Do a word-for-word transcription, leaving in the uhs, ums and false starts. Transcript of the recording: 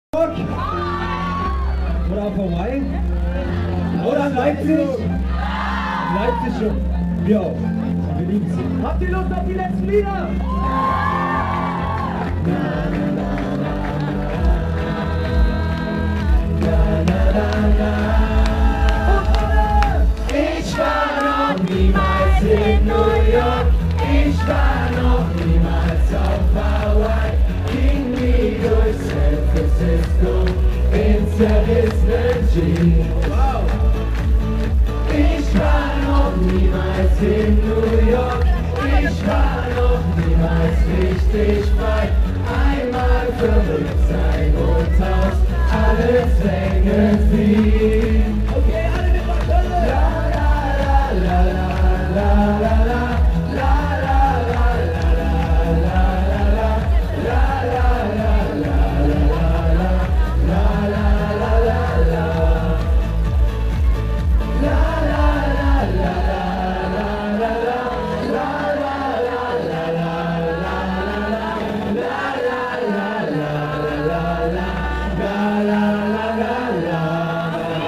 Oder auf Hawaii? Oder in Leipzig? Leipzig schon. Wir auch. Wir lieben sie. Habt ihr Lust auf die letzten Lieder? Ich war noch niemals in New York, ich war noch niemals auf Hawaii, ging nie durch San Francisco ins zerrissenen Jeans. Ich war noch niemals in New York, ich war noch niemals richtig frei, einmal verrückt sein und aus allen Zwängen fliehen.